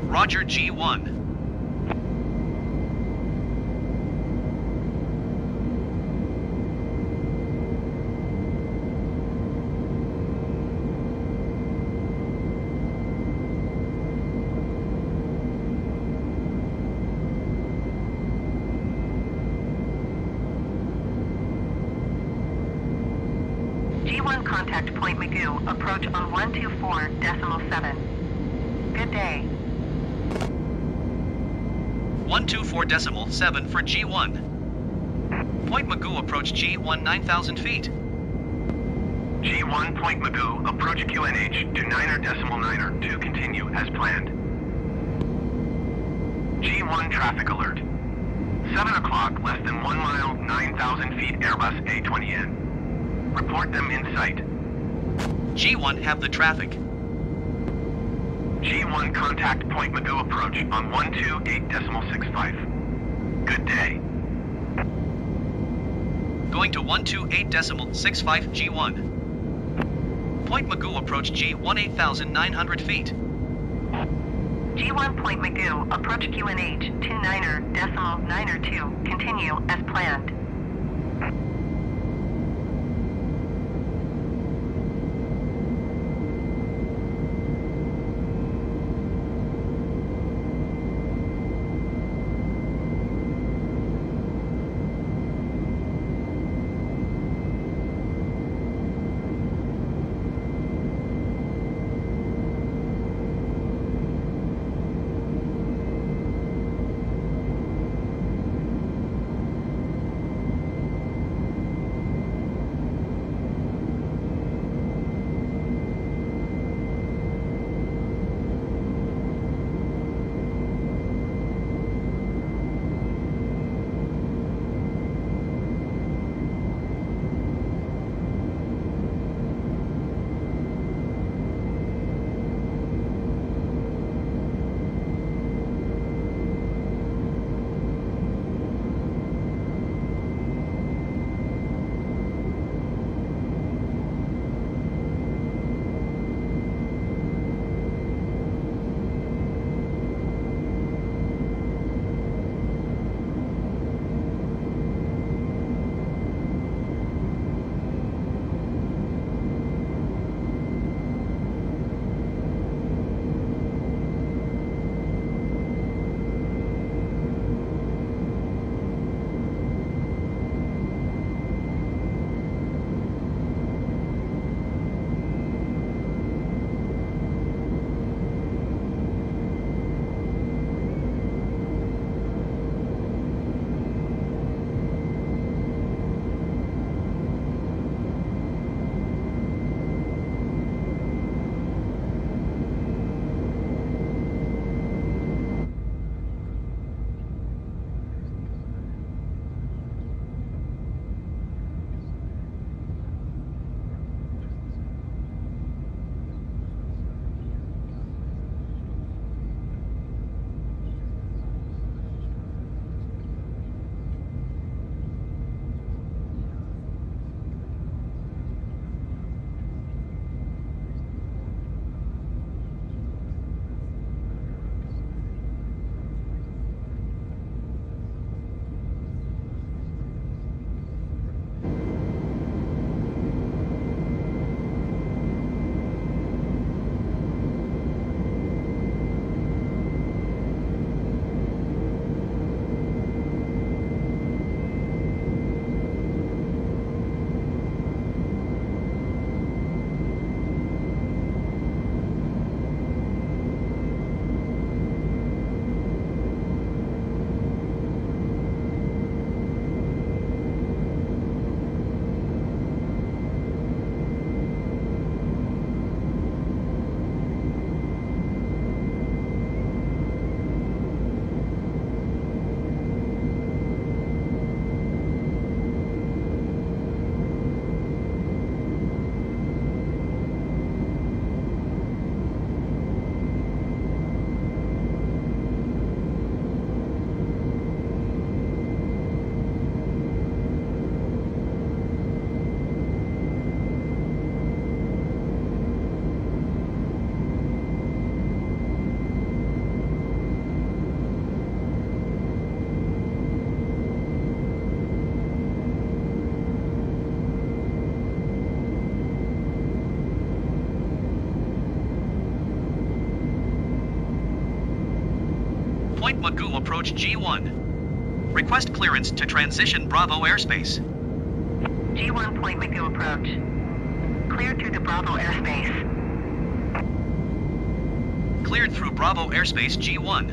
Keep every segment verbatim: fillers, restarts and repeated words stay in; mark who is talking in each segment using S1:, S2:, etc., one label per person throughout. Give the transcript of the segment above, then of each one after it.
S1: Roger, G one.
S2: G one contact Point Magoo. Approach on one two four decimal seven. Good day.
S1: one two four decimal seven for G one. Point Magoo approach G one nine thousand feet.
S3: G one Point Magoo, approach Q N H to niner decimal niner to continue as planned. G one traffic alert. seven o'clock, less than one mile, nine thousand feet Airbus A twenty N. Report them in sight.
S1: G one have the traffic.
S3: G one contact Point Magoo approach on one two eight decimal six five. Good day.
S1: Going to one two eight decimal six five G one. Point Magoo approach G one eight thousand nine hundred feet.
S2: G one Point Magoo, approach Q N H two niner decimal niner two. Continue as planned.
S1: Point Magoo approach G one. Request clearance to transition Bravo airspace.
S2: G one Point Magoo approach. Cleared through the Bravo airspace.
S1: Cleared through Bravo airspace G one.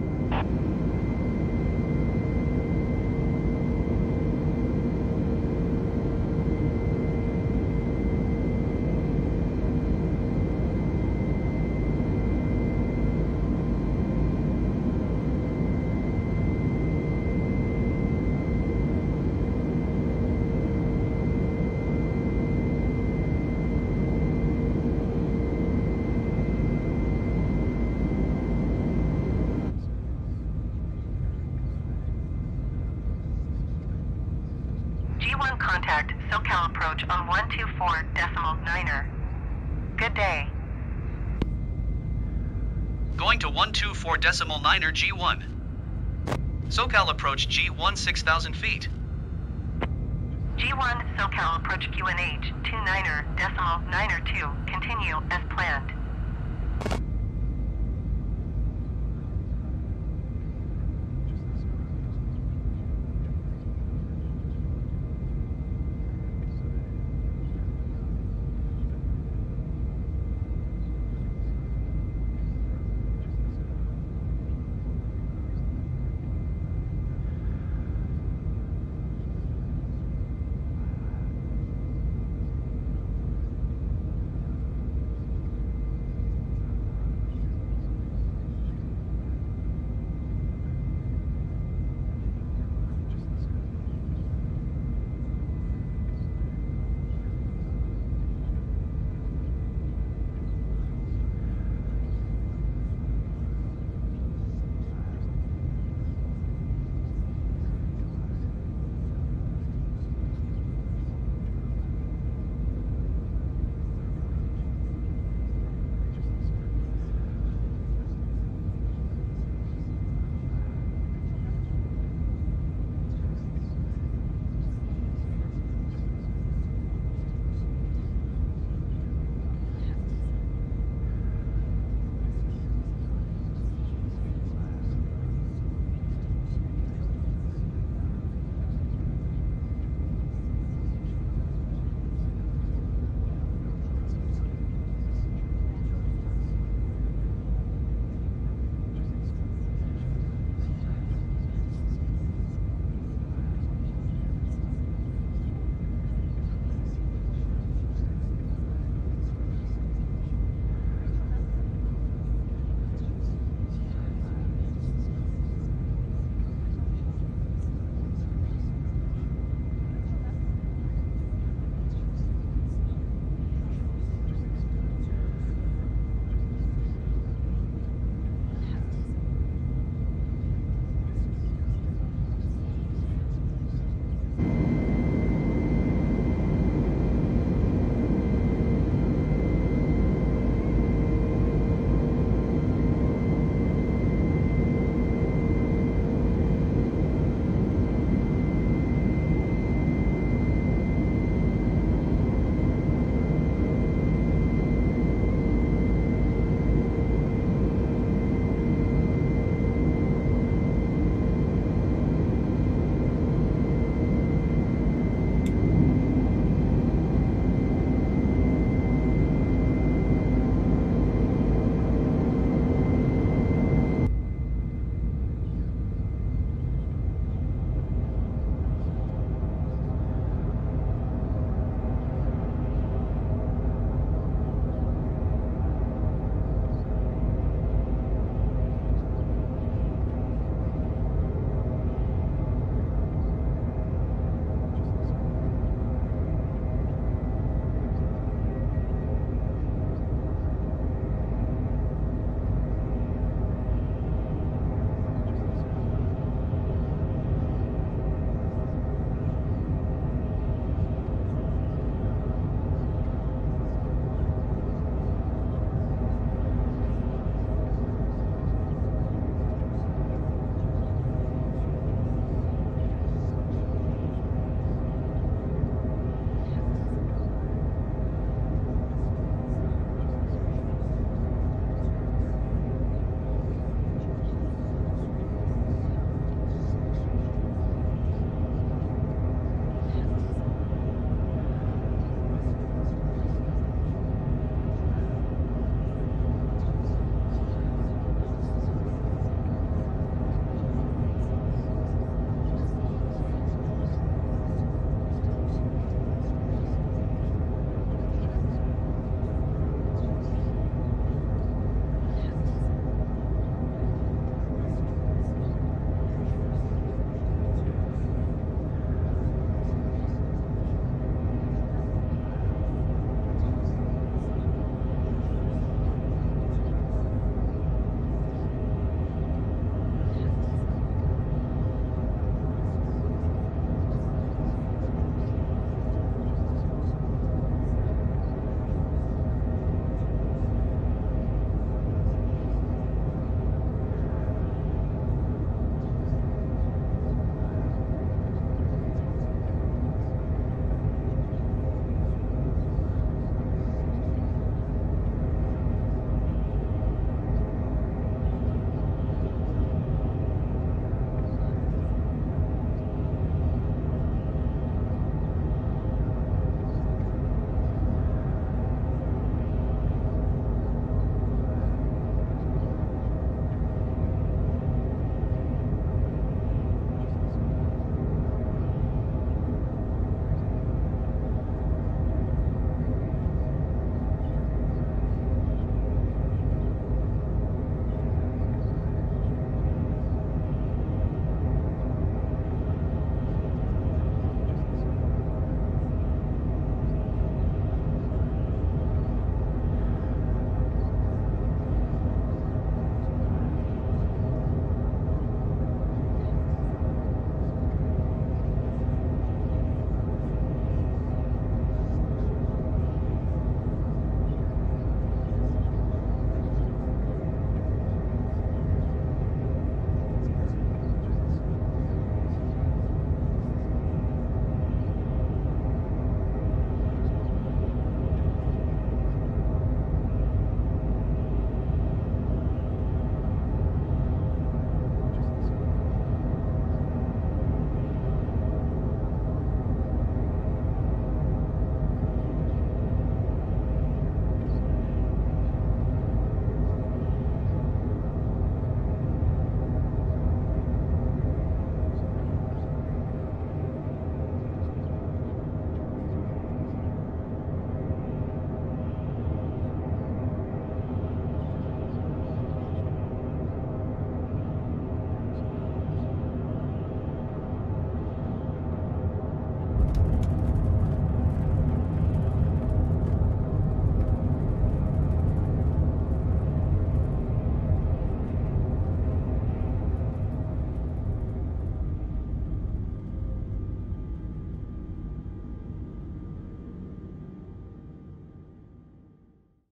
S2: G one contact SoCal approach on one two four decimal niner. Good day.
S1: Going to one two four decimal niner G one. SoCal approach G one six thousand feet.
S2: G one SoCal approach Q N H two niner decimal niner two. Continue as planned.